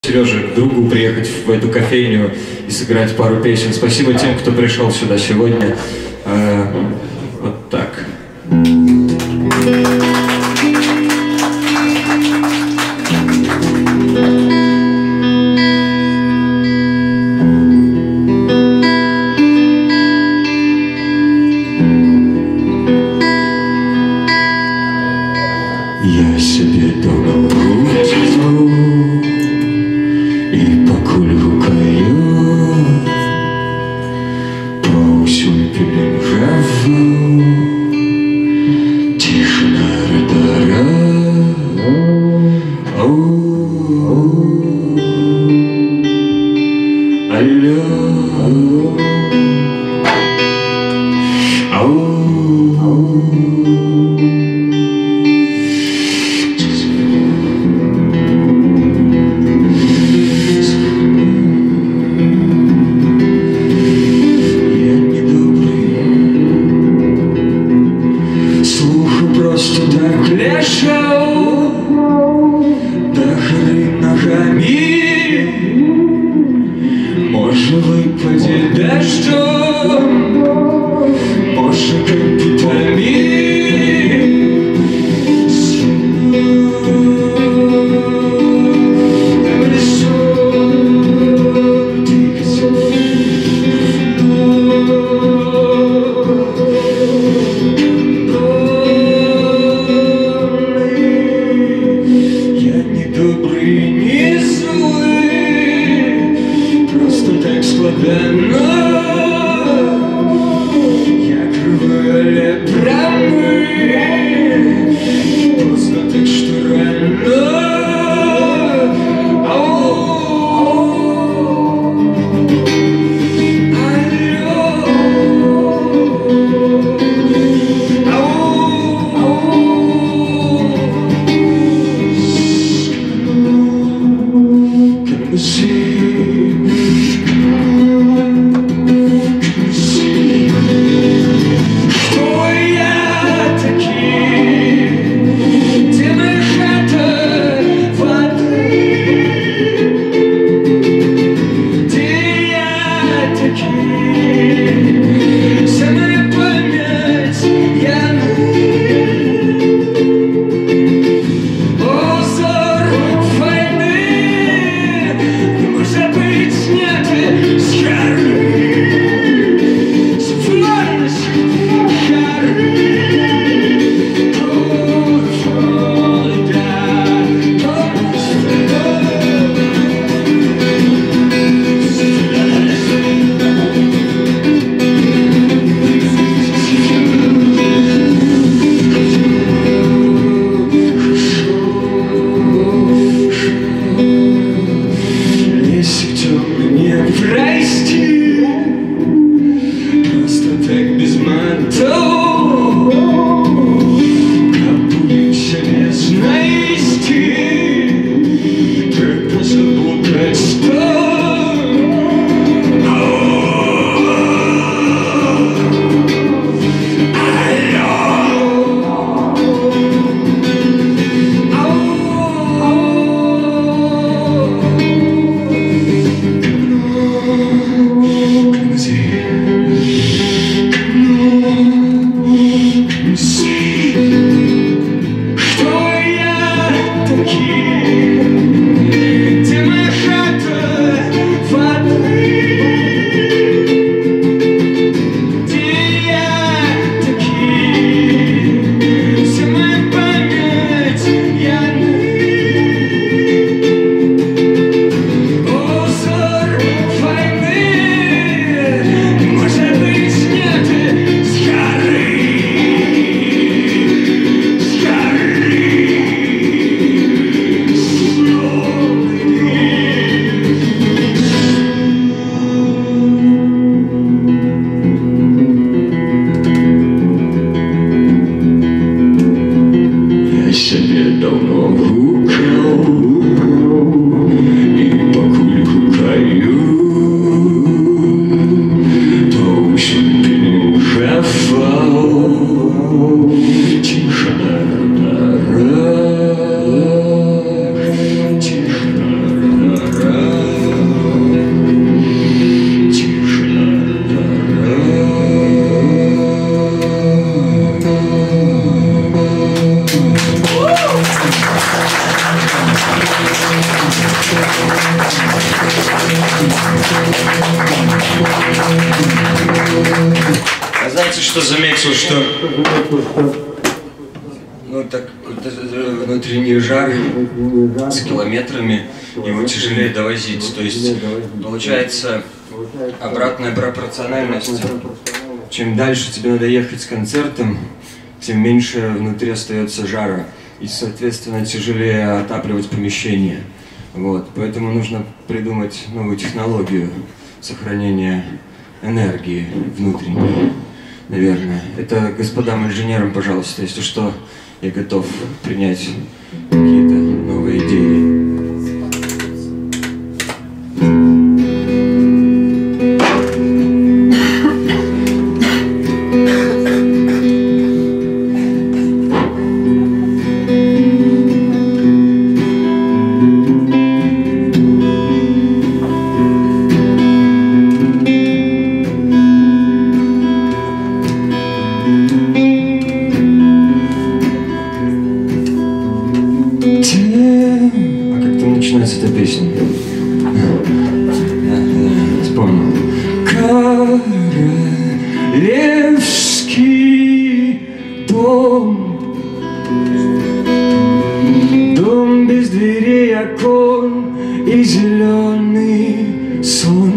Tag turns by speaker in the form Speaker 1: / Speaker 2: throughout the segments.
Speaker 1: Сереже, к другу приехать в эту кофейню и сыграть пару песен. Спасибо тем, кто пришел сюда сегодня. Вот так.
Speaker 2: Я себе дома крутизну и покулюкаю по усюль пеленжаву. Тишина радара. Алло. Просто так лежал, да хрен ногами, может выпадет дождем, может капитами. Добрый, не злый, просто так складно. Я кривая промы, поздно так что рано.
Speaker 1: А знаете, что заметил, что ну, так, внутренний жар с километрами его тяжелее довозить. То есть получается обратная пропорциональность. Чем дальше тебе надо ехать с концертом, тем меньше внутри остается жара. И, соответственно, тяжелее отапливать помещение. Вот. Поэтому нужно придумать новую технологию сохранения энергии внутренней, наверное. Это господам инженерам, пожалуйста, если что, я готов принять какие-то новые идеи. Начинается эта песня. Вспомнил. Королевский дом. Дом без дверей, окон и зеленый сон.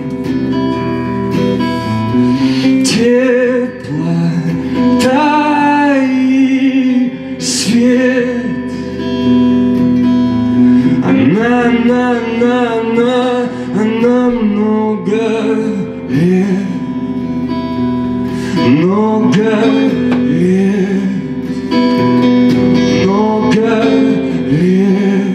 Speaker 1: Теплота и свет. Она много лет, много лет, много лет.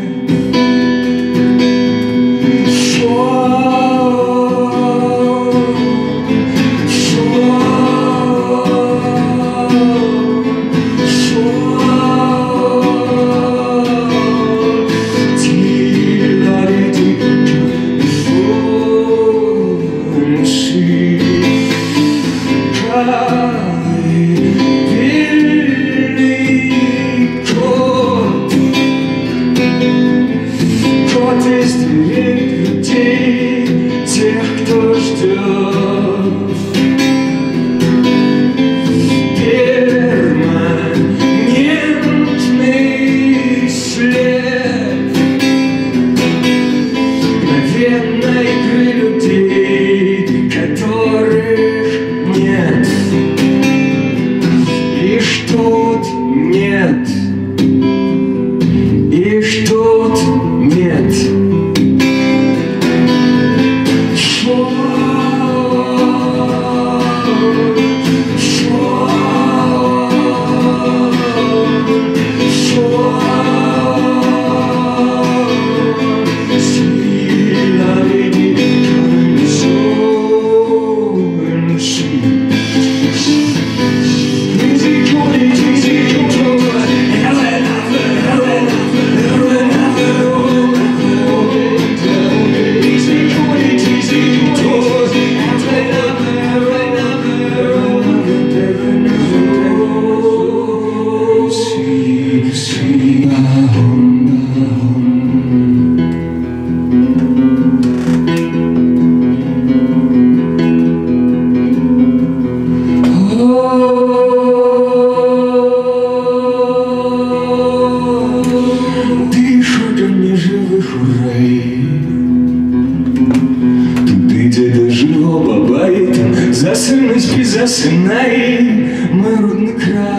Speaker 1: Засинай, спи, засинай, мой родный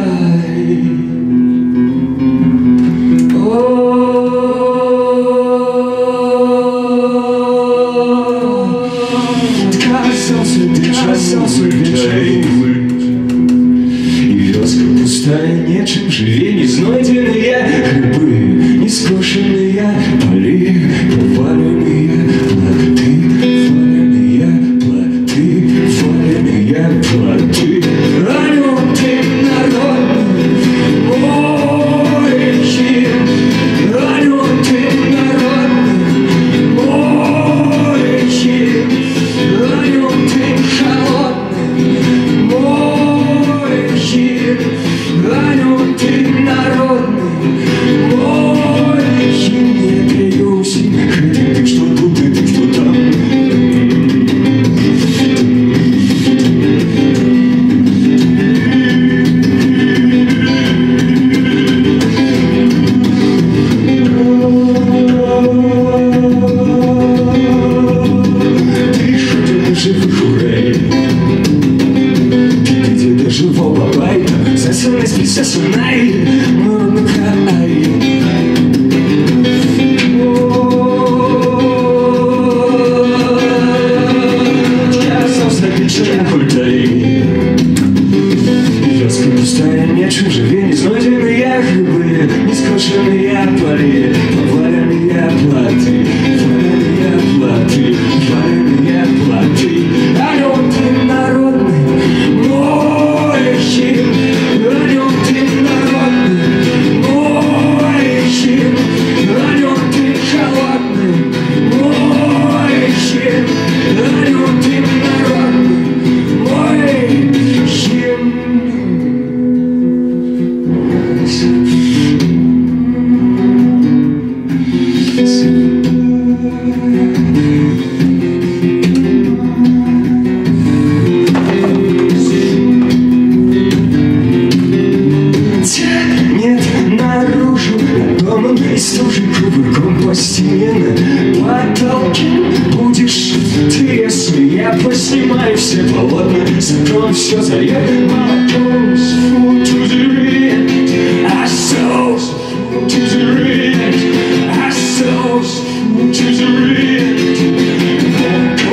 Speaker 1: край. Касался вечер, и вёска пустая, нечем живее, не знойденные грибы, не скошенные поли, поваленные плоды, плоды. Анюты народный, мой хим. Анюты народный, мой хим. Анюты холодный,
Speaker 2: закон все зальет молоком. Food to the end, I saw food to the end, I saw food to the end.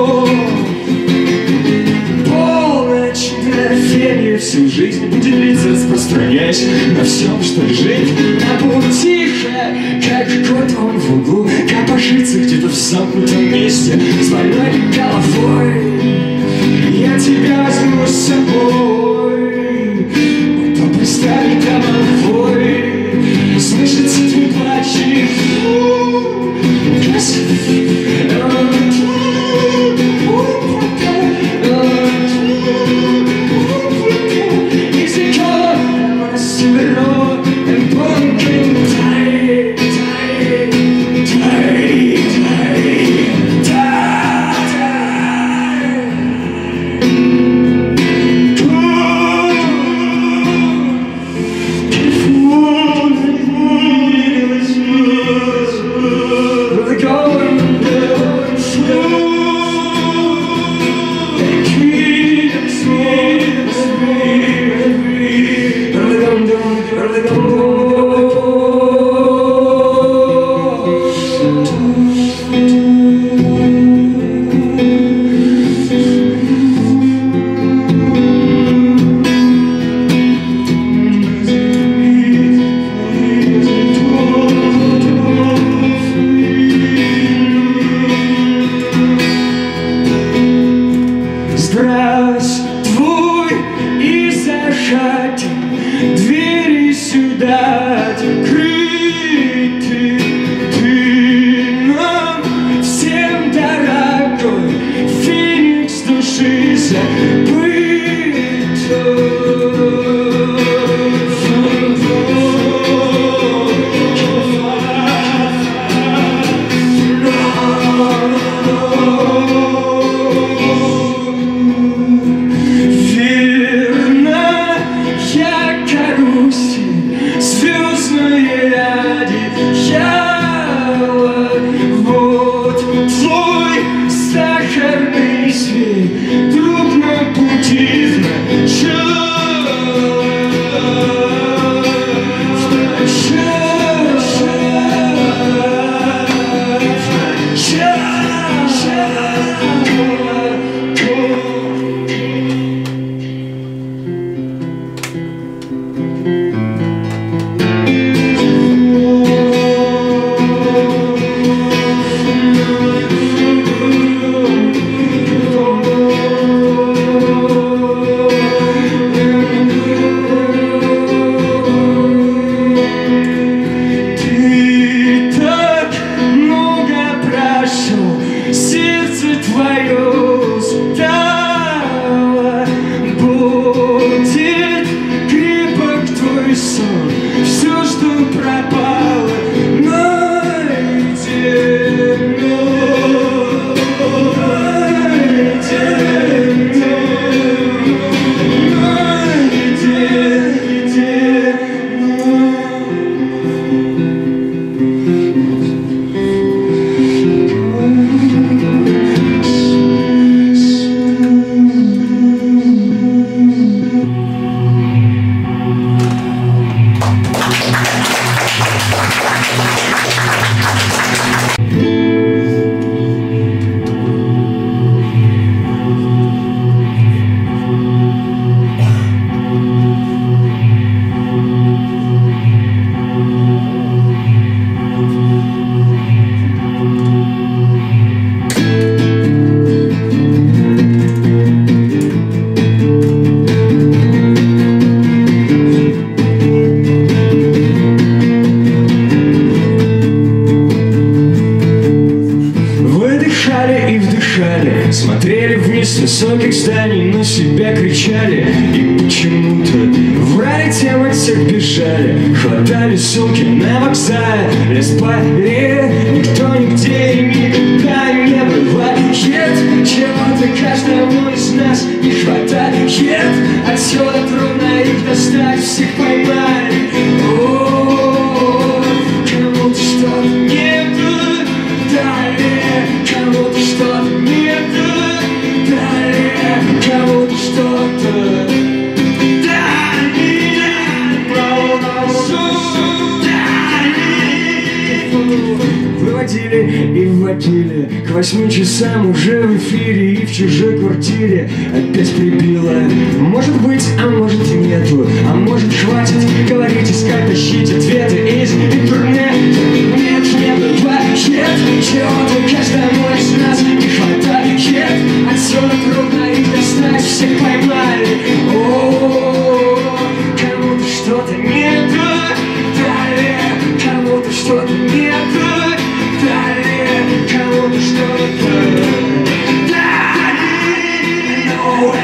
Speaker 2: Полночь мгновенье, всю жизнь будет длиться, распространяясь на всем, что лежит на полу тихо, как кот он в углу, копошится где-то в замкнутом месте с больной головой. Я тебя возьму с собой, потом приставим домовой, слышится твой плач и
Speaker 3: смотрели вниз с высоких зданий, на себя кричали и почему-то врали, тем от всех бежали. Хватали сумки на вокзале, спали, никто нигде и никогда не бывает. Чего-то каждому из нас не хватает. Отсюда трудно их достать, всех поймали. Кому-то что-то не дали, кому-то что-то не дали, кому-то Выводили и вводили к 8 часам уже в эфире и в чужой квартире опять прибило. Может быть, а может и нету, а может хватит говорить, искать, тащить ответы из интернета. Нет, не бывает чего-то каждому из нас не хватает. Отсюда трудно их достать, всех поймали. О, кому-то что-то не так, далее, кому-то что-то не так, далее, кому-то что-то далее. No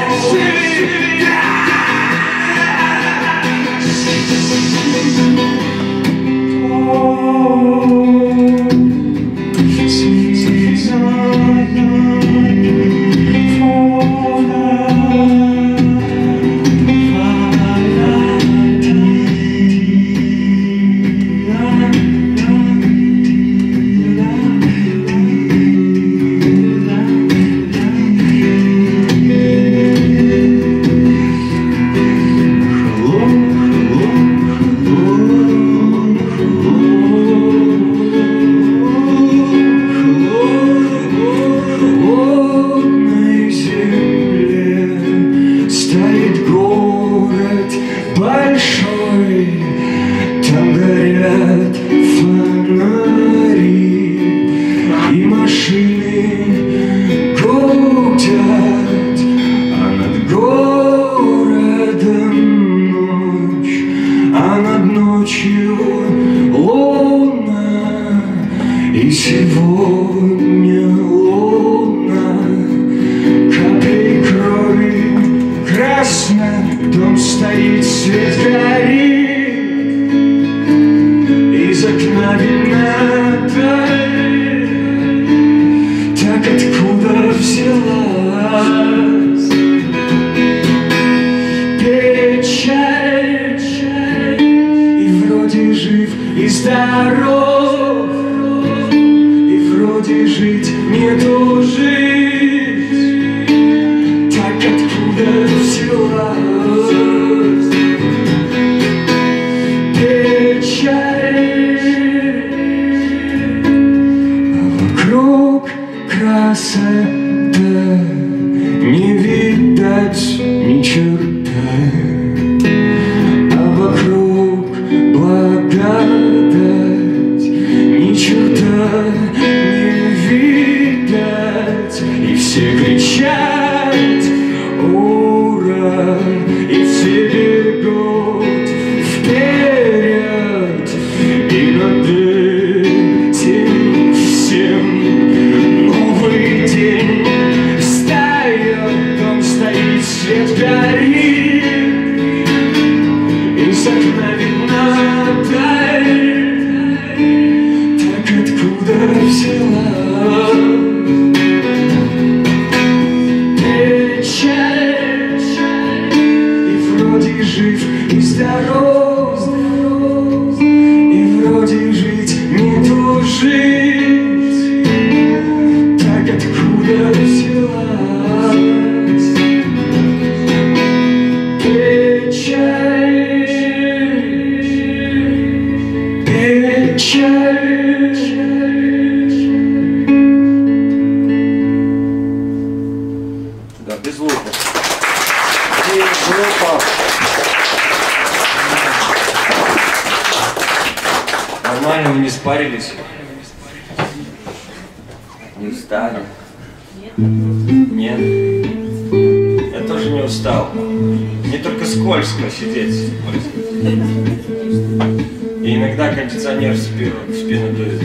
Speaker 1: Нормально, мы не спарились. Не устали? Нет. Я тоже не устал. Мне только скользко сидеть. И иногда кондиционер в спину дует.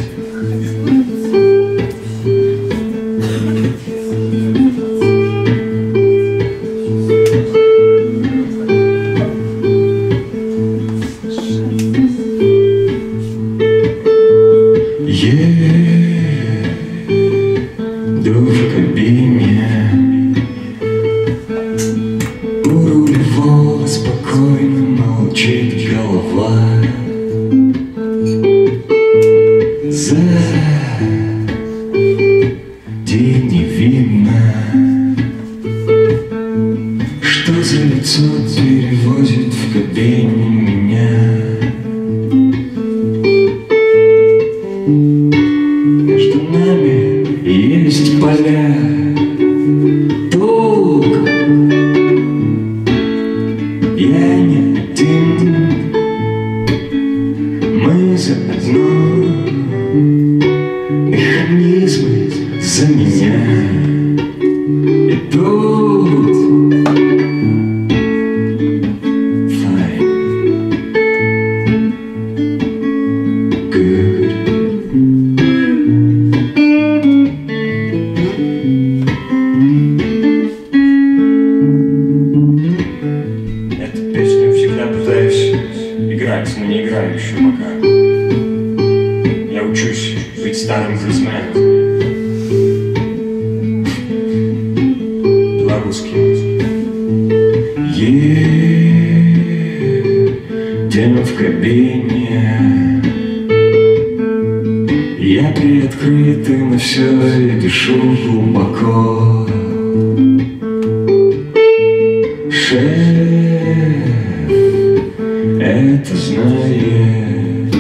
Speaker 3: Что за есть поля. Тут я не один, мы заодно, механизмы за меня идут.
Speaker 1: Но не играю еще пока. Я учусь быть старым джазменом. Белорусским.
Speaker 3: Едем в кабине, я приоткрытый, но все я дышу глубоко. Шеф это знает.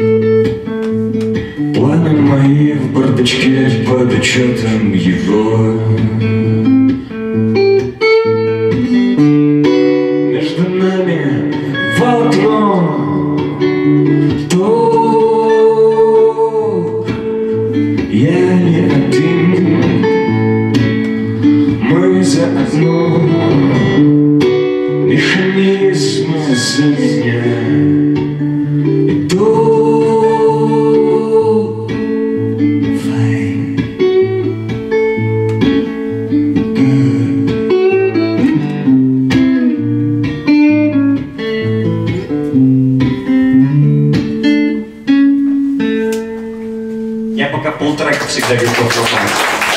Speaker 3: Планы мои в бардачке под учетом его. Между нами волокно, то я не один, мы заодно, механизмы за меня идут.
Speaker 1: Я пока полтрека всегда готов выполнить.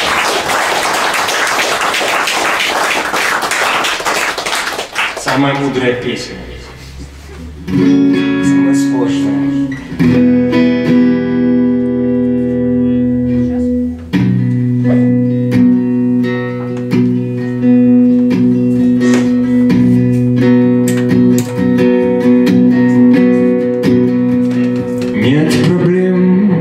Speaker 1: Самая мудрая песня. Самая сложная.
Speaker 3: Нет проблем,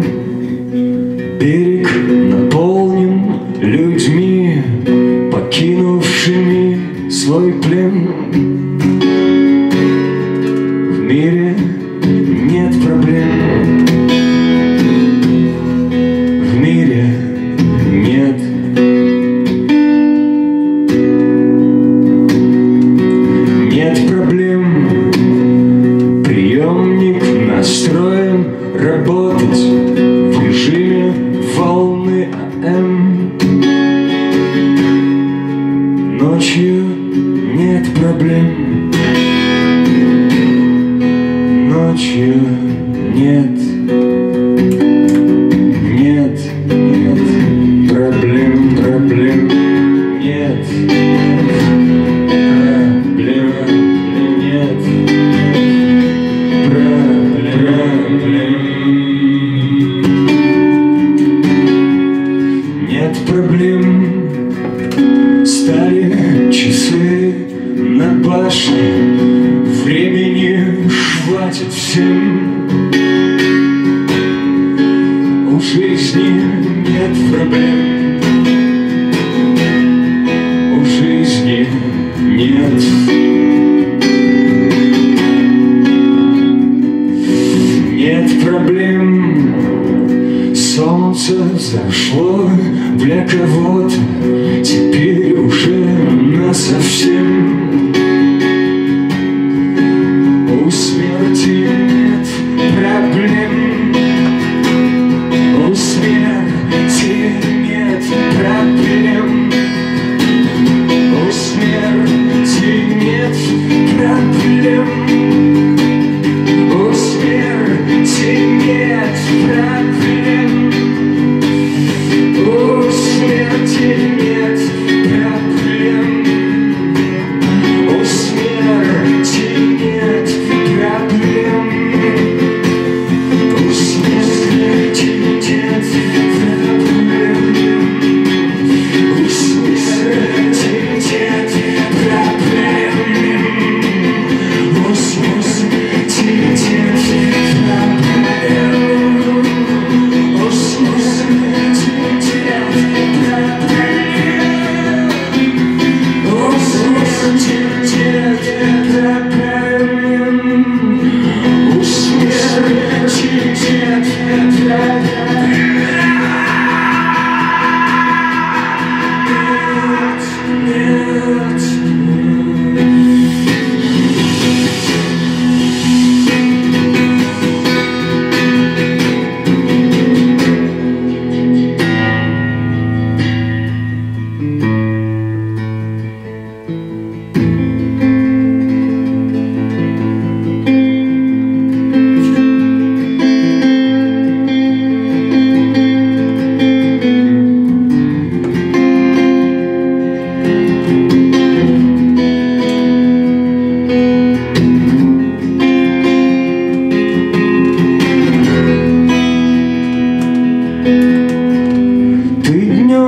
Speaker 3: берег наполнен людьми, покинувшими свой плен. В мире нет проблем, в мире нет. Нет проблем, приемник настроен работать в режиме волны АМ. Ночью нет проблем, ночью нет, нет, нет проблем, проблем, нет, проблем, нет, проблем, нет проблем. Стали часы на башне, времени хватит всем. У жизни нет проблем, у жизни нет. Нет проблем, солнце зашло для кого-то, теперь уже насовсем. У смерти нет проблем, у смерти нет проблем, у смерти нет проблем, у смерти нет проблем, у смерти нет проблем, у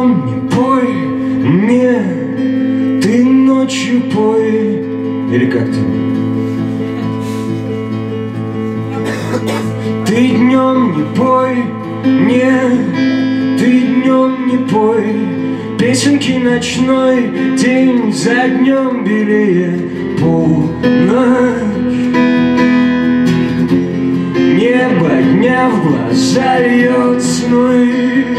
Speaker 3: днем не пой мне, ты ночью пой. Или как там? Ты днем не пой мне, ты днем не пой. Песенки ночной, день за днем белее полночь. Небо дня в глаза льет сной.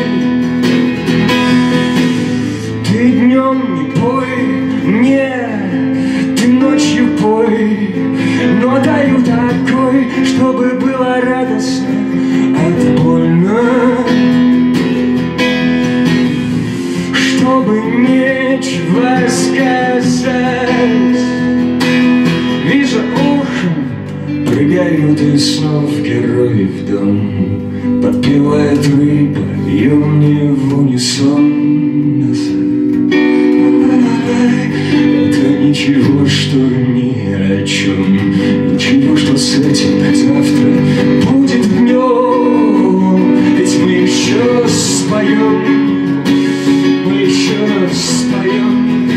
Speaker 3: Ты днем не пой мне, ты ночью пой, но даю такой, чтобы было радостно, это больно, чтобы нечего сказать. Вижу ухом, прыгают из снов герои в дом, подпевает рыба, и мне в унисон. Это ничего, что ни о чем, ничего, что с этим завтра будет днем. Ведь мы еще споем, мы еще споем.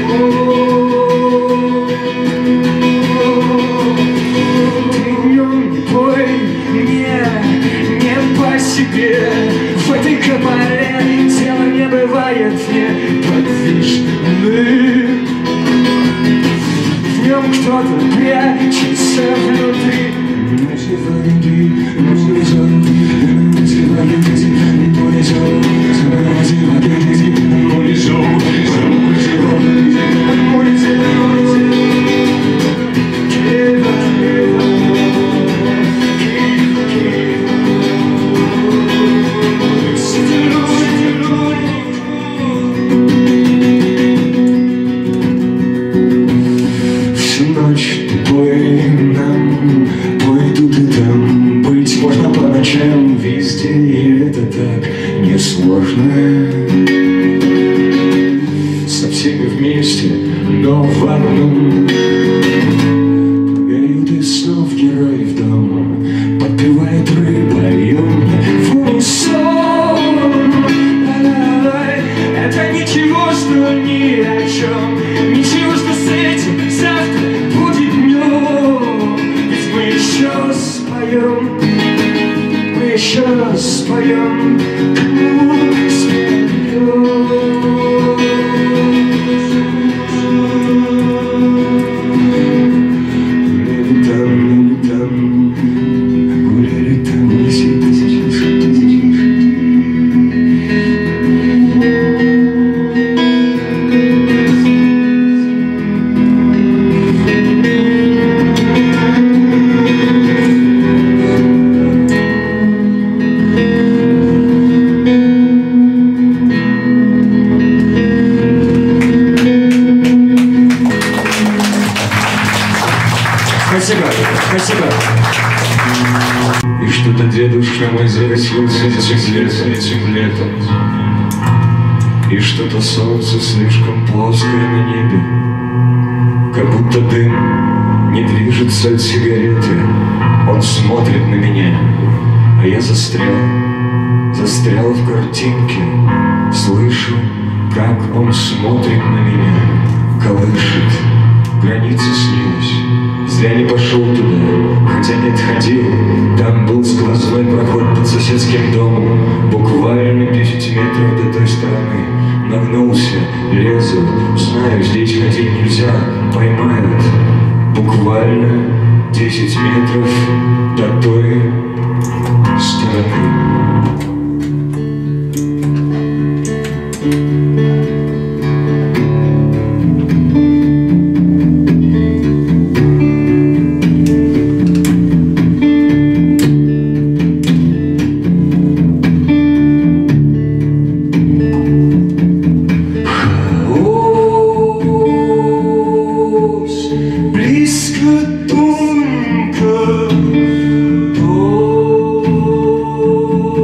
Speaker 3: Ты днем не пой мне, не по себе. В этой кабале тело не бывает неподвижным. В нем кто-то прячется внутри. Везде, и это так несложно. Со всеми вместе, но в одном. Прыгают из снов герои в дом, подпевает рыба, и мне в унисон. Это ничего, что ни о чем, ничего, что с этим завтра будет днем. Ведь мы еще споем, еще споем, гуляли там, гуляли там, Спасибо, спасибо. И что-то дедушка мой загасился этим летом. И что-то солнце слишком плоское на небе, как будто дым не движется от сигареты. Он смотрит на меня, а я застрял в картинке. Слышу, как он смотрит на меня, колышет, граница снилась. Зря не пошел туда, хотя нет, ходил. Там был сквозной проход под соседским домом, буквально 10 метров до той стороны. Нагнулся, лезу, знаю, здесь ходить нельзя, поймают. Буквально 10 метров до той стороны. Близко, тонко,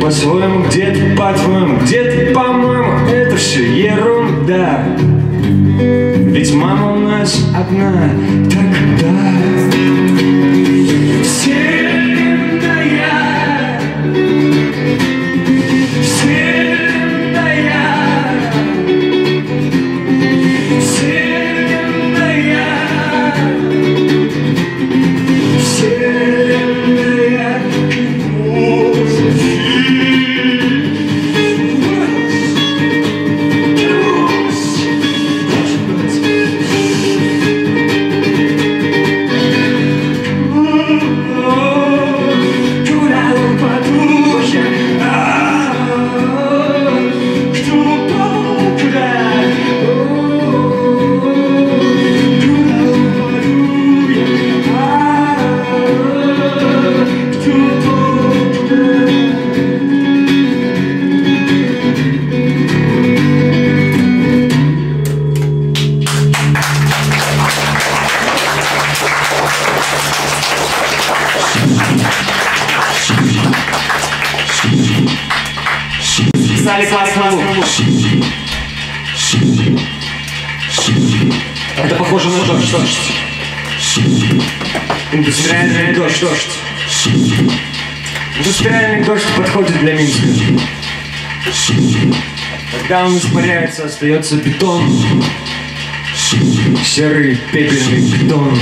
Speaker 3: по-своему, где-то по-твоему, где-то по-моему. Это все ерунда. Ведь мама у нас одна тогда. Вселенная, Вселенная, Вселенная, Вселенная,
Speaker 2: Это похоже на дождь.
Speaker 3: Индустриальный дождь. Индустриальный дождь подходит для Минска. Когда он испаряется, остается бетон. Серый пепельный бетон.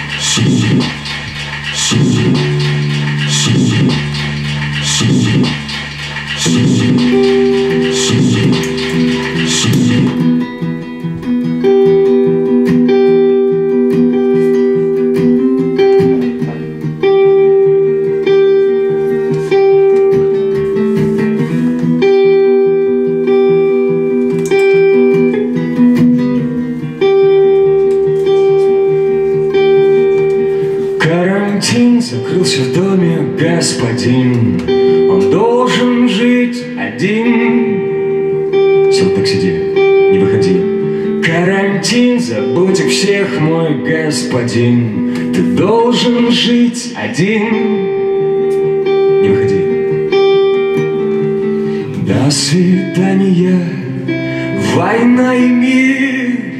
Speaker 3: Карантин закрылся в доме господин. Он должен жить один. Все, вот так сиди, не выходи. Карантин, забудь их всех, мой господин. Ты должен жить один. Не выходи. До свидания, война и мир.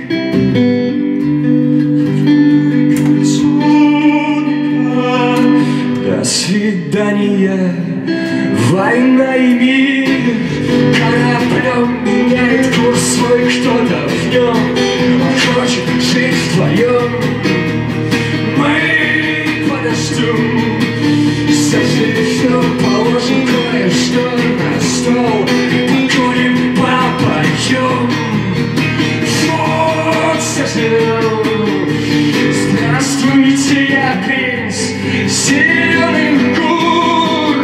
Speaker 3: До свидания, война и мир. Кораблем меняет курс свой кто-то в нем. Он хочет жить вдвоем. Мы подождем. Сожалею, положим кое-что на стол. Покурим, попоем. Вот сожалею. Здравствуйте, я принц зеленых гор.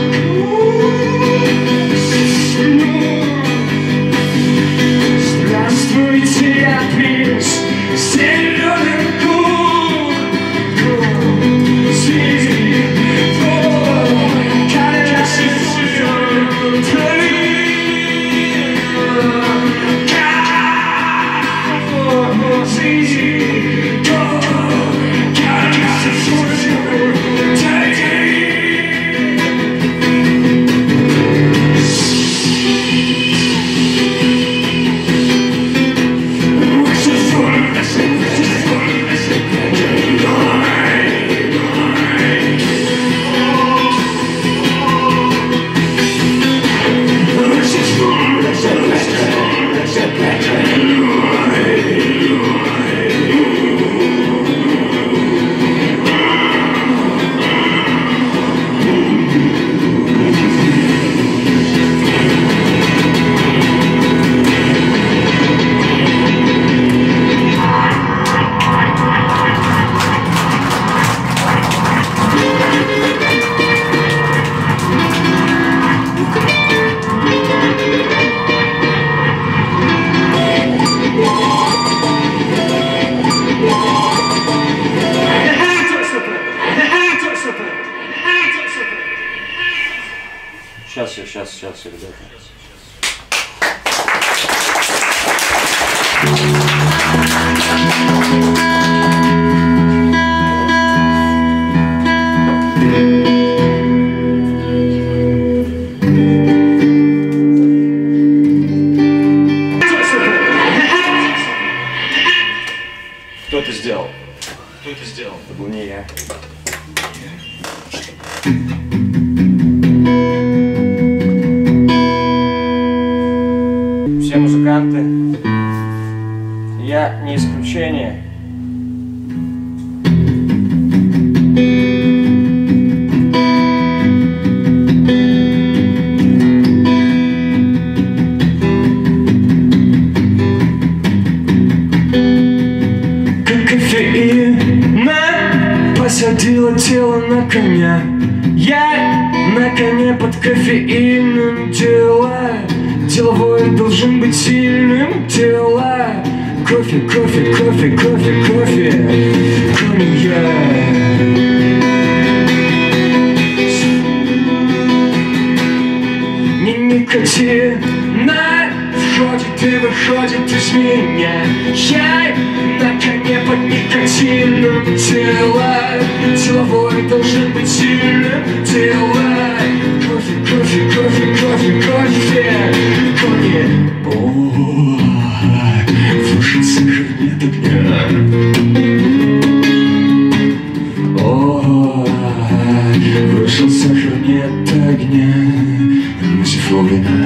Speaker 3: Здравствуйте, я принц зеленых гор.
Speaker 2: Сейчас, ребята.
Speaker 3: Все музыканты, я не исключение.
Speaker 2: Как кофеина посадила тело на коня. Я на коне под кофеином дела. Деловой должен быть сильным, дела. Кофе, кофе, кофе, кофе, кофе, коньяк. Не никотина входит и выходит из меня. Я на коне под никотином дела. Деловой должен быть сильным, дела. Кофе, кофе, кофе, кофе, кофе, коньяк. Вышел сахар, нет огня. Вышел сахар, нет огня. Мусифовина.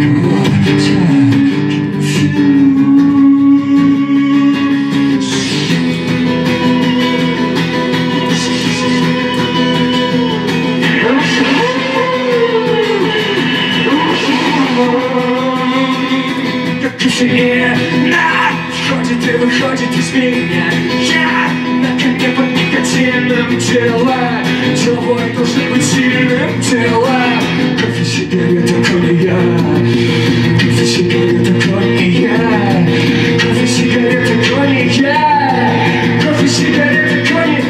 Speaker 2: Входит и выходит из меня. Я на коне под никотином дела. Деловой должен быть сильным, дела. Кофе, сигарета, коньяк. Кофе, сигарета, коньяк. Кофе, сигарета, коньяк. Кофе, сигарета, коньяк.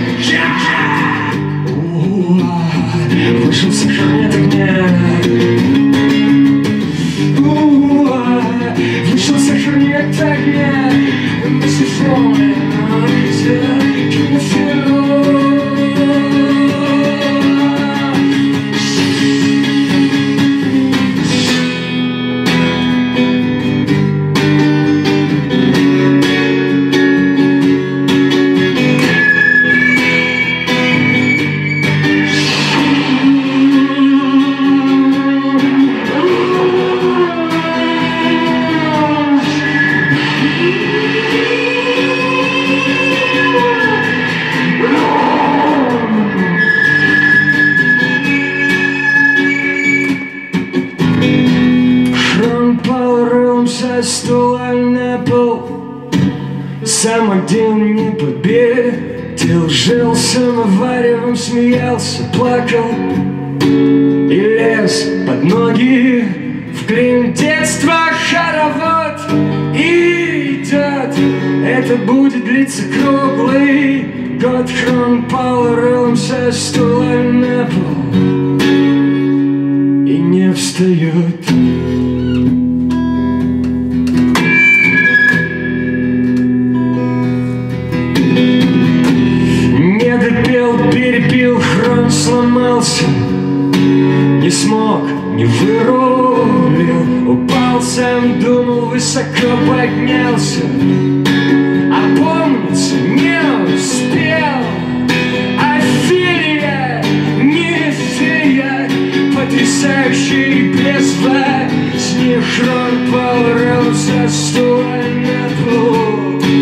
Speaker 2: Вышел сахар, нет огня. Вышел сахар, нет огня. Стола на пол, сам один не победил. Жил самоваревом, смеялся, плакал и лез под ноги. В клин детства хоровод идет. Это будет длиться круглый год. Хрон пал рылом со стола на пол и не встает. Перепил, хрон сломался, не смог, не вырулил. Упал, сам думал, высоко поднялся, опомниться не успел. Афилия, не фея, потрясающий бездва. С них хрон пал со стула на пол.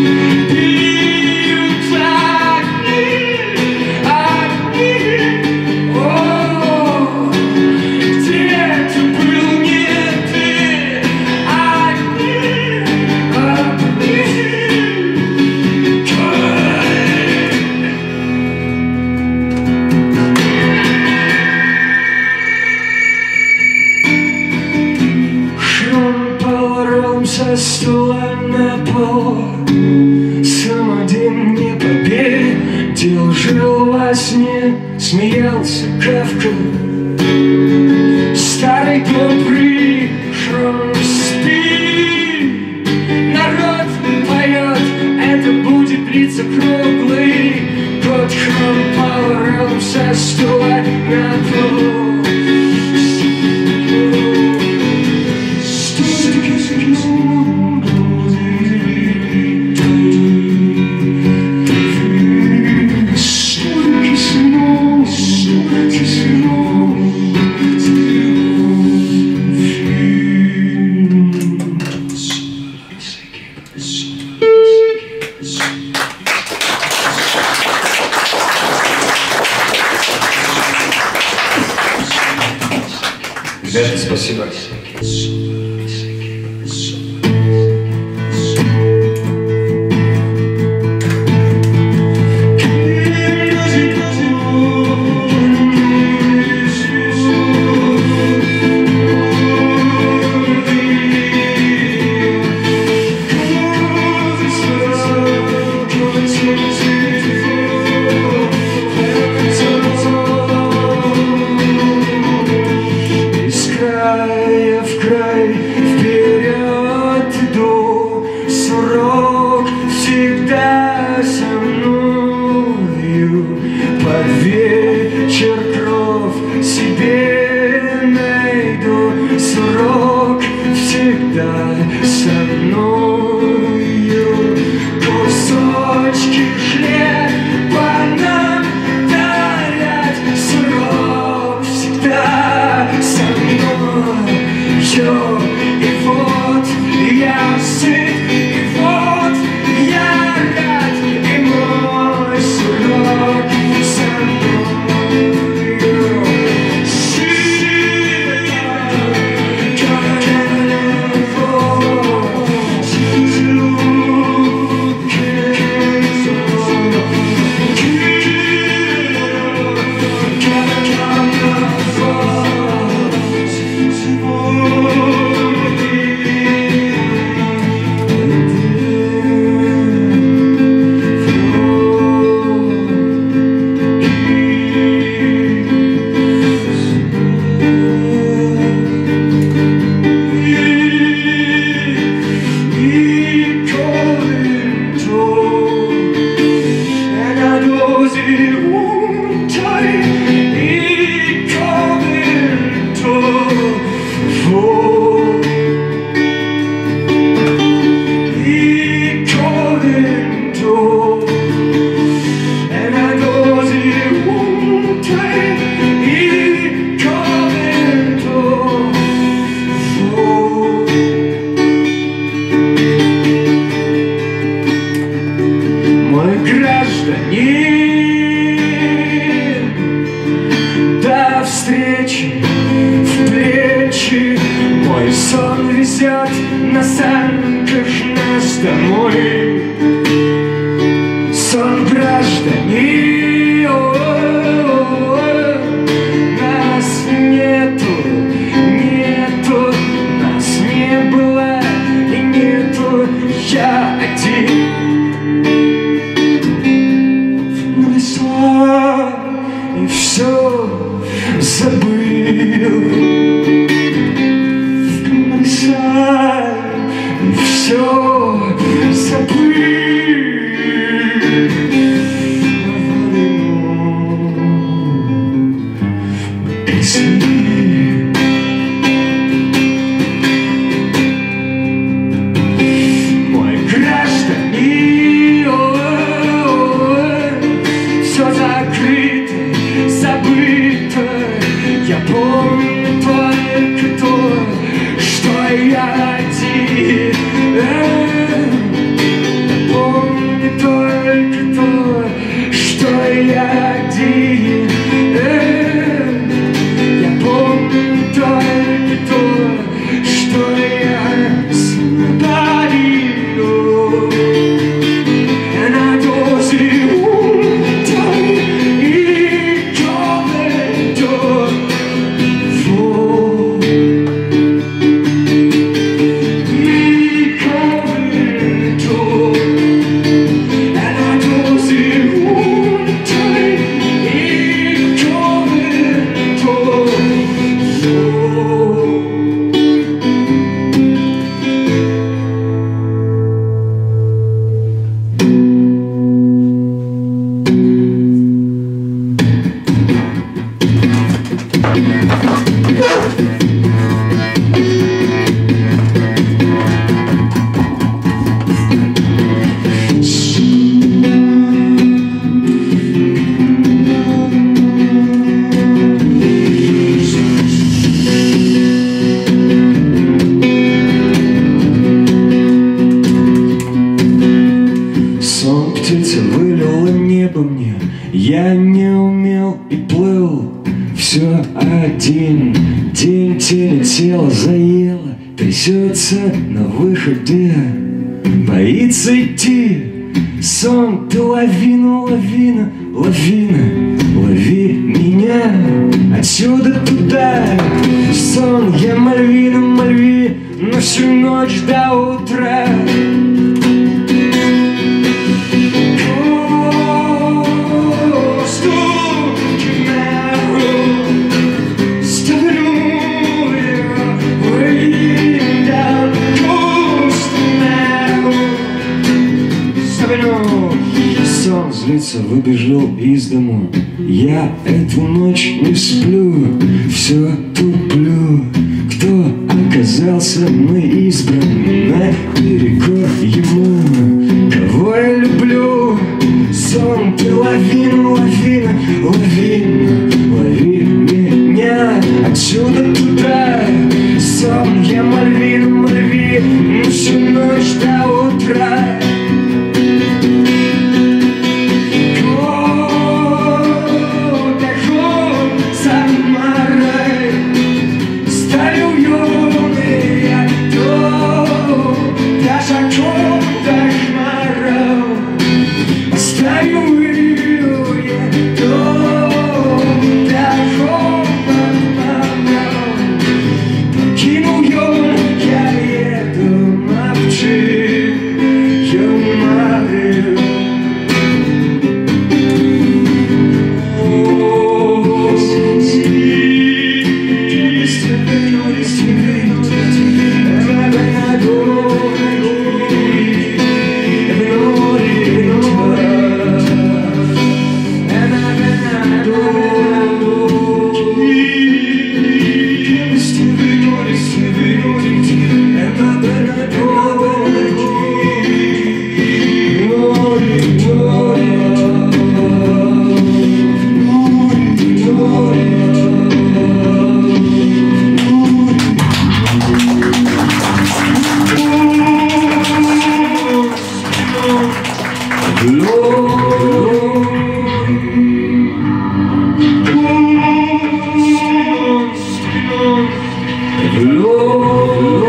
Speaker 2: Со стула на пол, сам один не победил. Жил во сне, смеялся Кафка. Старый добрый хрон, спи. Народ поет, это будет длиться круглый год. Хрон пал со стула на пол. This is
Speaker 1: Ребята, спасибо.
Speaker 3: Я не умел и плыл, все один день теле тело заело, трясется на выходе, боится идти. Сон, ты лавина, лавина, лавина, лови меня отсюда туда. Сон, я Мальвина, Мальви, на всю ночь до утра. Сон злится, выбежал из дому. Я эту ночь не сплю, все туплю. Кто оказался мой избранный наперекор ему? Кого я люблю? Сон, ты лавина, лавина, лавина, лови меня отсюда туда. Сон, я Мальвина, Мальви, на всю ночь до утра. Lord.